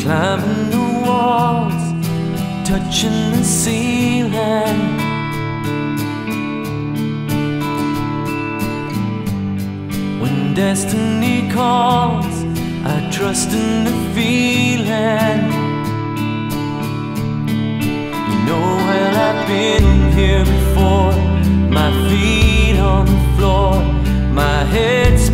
climbing the walls, touching the ceiling. When destiny calls, I trust in the feeling. You know, well, I've been here before. My feet on the floor, my head